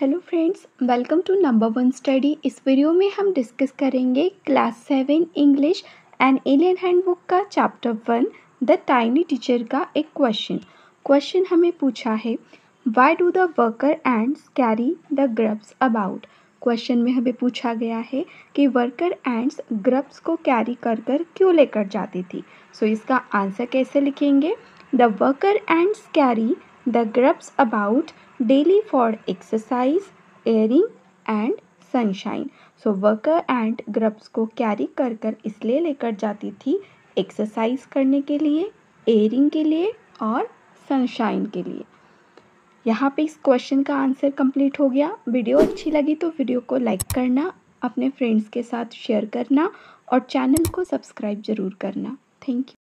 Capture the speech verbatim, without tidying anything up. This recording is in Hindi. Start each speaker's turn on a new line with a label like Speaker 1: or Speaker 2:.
Speaker 1: Hello friends, welcome to number one study. इस वीडियो में हम डिस्कस करेंगे class seven English and alien handbook का chapter one the tiny teacher का एक क्वेश्चन। क्वेश्चन हमें पूछा है, why do the worker ants carry the grubs about. Question में हमें पूछा गया है कि वर्कर एंड्स ग्रब्स को कैरी कर कर क्यों लेकर जाती थी। सो so, इसका आंसर कैसे लिखेंगे। The worker ants carry the grubs about daily for exercise, airing and sunshine. So worker ant grubs को कैरी कर कर इसलिए लेकर जाती थी एक्सरसाइज करने के लिए, एयरिंग के लिए और सनशाइन के लिए। यहाँ पे इस क्वेश्चन का आंसर कंप्लीट हो गया। वीडियो अच्छी लगी तो वीडियो को लाइक करना, अपने फ्रेंड्स के साथ शेयर करना और चैनल को सब्सक्राइब ज़रूर करना। Thank you.